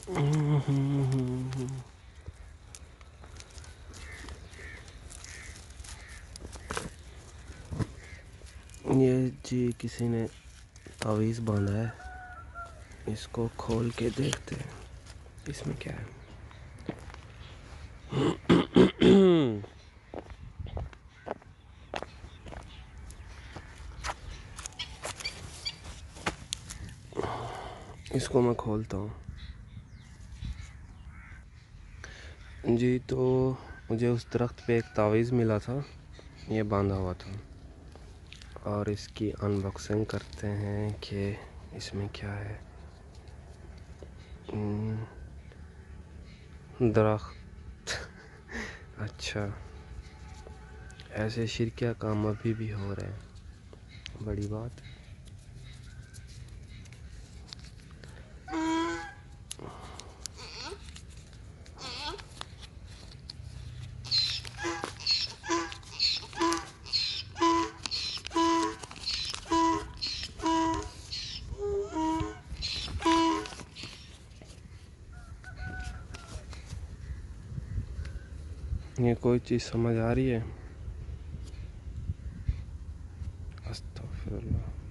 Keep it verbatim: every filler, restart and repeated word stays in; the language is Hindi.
ये जी किसी ने तावीज़ बांधा है, इसको खोल के देखते हैं इसमें क्या है। इसको मैं खोलता हूँ जी। तो मुझे उस दरख्त पे एक तावीज़ मिला था, ये बांधा हुआ था, और इसकी अनबॉक्सिंग करते हैं कि इसमें क्या है। दरख्त अच्छा, ऐसे शिरकिया काम अभी भी हो रहे हैं, बड़ी बात। ये कोई चीज़ समझ आ रही है? अस्तगफिरुल्लाह।